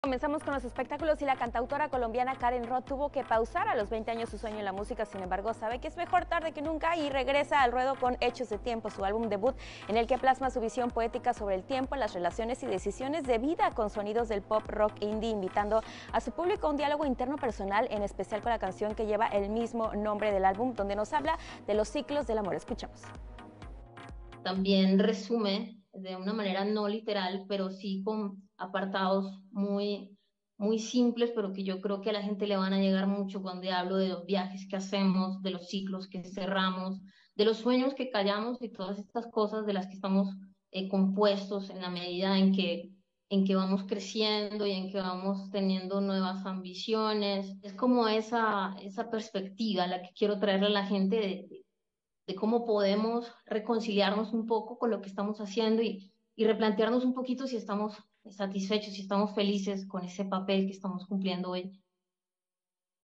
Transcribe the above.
Comenzamos con los espectáculos y la cantautora colombiana Karen Roth tuvo que pausar a los 20 años su sueño en la música. Sin embargo, sabe que es mejor tarde que nunca y regresa al ruedo con Hechos de Tiempo, su álbum debut, en el que plasma su visión poética sobre el tiempo, las relaciones y decisiones de vida con sonidos del pop rock indie, invitando a su público a un diálogo interno personal, en especial con la canción que lleva el mismo nombre del álbum, donde nos habla de los ciclos del amor. Escuchamos. También resume de una manera no literal, pero sí con apartados muy simples, pero que yo creo que a la gente le van a llegar mucho cuando hablo de los viajes que hacemos, de los ciclos que cerramos, de los sueños que callamos y todas estas cosas de las que estamos compuestos en la medida en que vamos creciendo y en que vamos teniendo nuevas ambiciones. Es como esa perspectiva la que quiero traerle a la gente de cómo podemos reconciliarnos un poco con lo que estamos haciendo y replantearnos un poquito si estamos satisfechos, si estamos felices con ese papel que estamos cumpliendo hoy.